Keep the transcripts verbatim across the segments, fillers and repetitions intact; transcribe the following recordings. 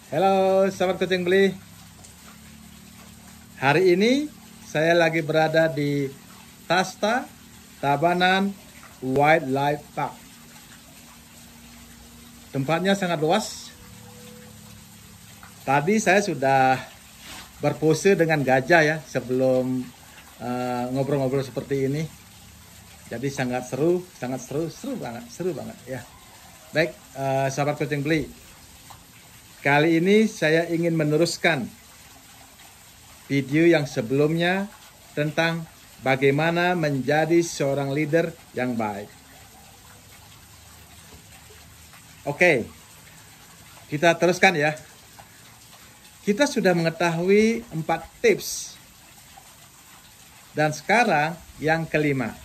Halo sahabat kucing beli. Hari ini saya lagi berada di Tasta Tabanan Wildlife Park. Tempatnya sangat luas. Tadi saya sudah berpose dengan gajah ya sebelum ngobrol-ngobrol uh, seperti ini. Jadi sangat seru, sangat seru, seru banget, seru banget ya. Baik, uh, sahabat kucing beli. Kali ini saya ingin meneruskan video yang sebelumnya tentang bagaimana menjadi seorang leader yang baik. Oke, kita teruskan ya. Kita sudah mengetahui empat tips. Dan sekarang yang kelima.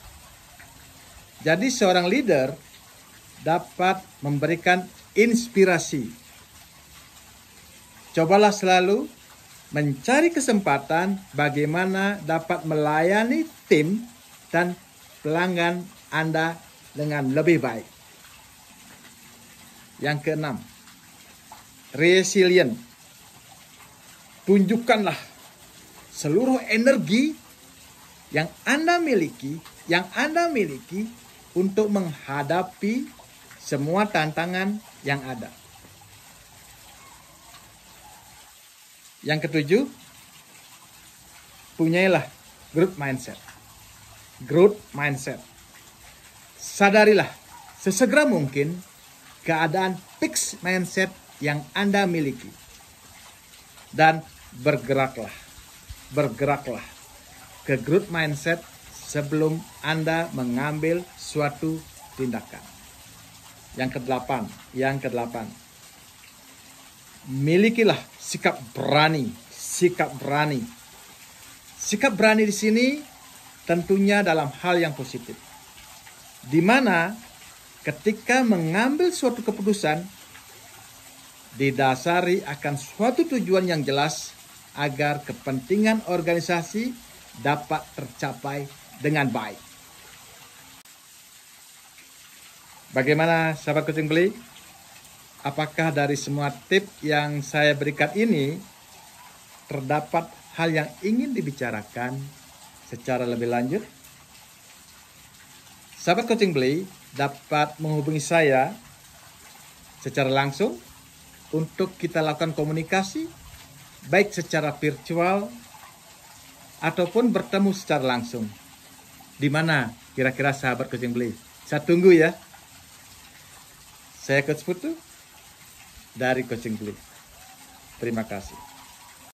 Jadi seorang leader dapat memberikan inspirasi. Cobalah selalu mencari kesempatan bagaimana dapat melayani tim dan pelanggan Anda dengan lebih baik. Yang keenam, resilient. Tunjukkanlah seluruh energi yang Anda miliki, yang Anda miliki untuk menghadapi semua tantangan yang ada. Yang ketujuh, punyailah growth mindset. Growth mindset. Sadarilah sesegera mungkin keadaan fixed mindset yang Anda miliki. Dan bergeraklah. Bergeraklah ke growth mindset sebelum Anda mengambil suatu tindakan. Yang kedelapan, yang kedelapan. Milikilah sikap berani, sikap berani. Sikap berani di sini tentunya dalam hal yang positif. Di mana ketika mengambil suatu keputusan didasari akan suatu tujuan yang jelas agar kepentingan organisasi dapat tercapai dengan baik. Bagaimana sahabat kucing beli? Apakah dari semua tips yang saya berikan ini terdapat hal yang ingin dibicarakan secara lebih lanjut? Sahabat kucing beli dapat menghubungi saya secara langsung untuk kita lakukan komunikasi baik secara virtual ataupun bertemu secara langsung. Di mana kira-kira sahabat kucing beli? Saya tunggu ya. Saya Coach Putu dari Kucing Beli. Terima kasih.